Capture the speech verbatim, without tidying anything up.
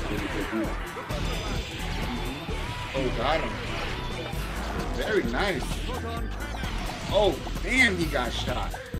Oh, got him. Very nice. Oh, damn, he got shot.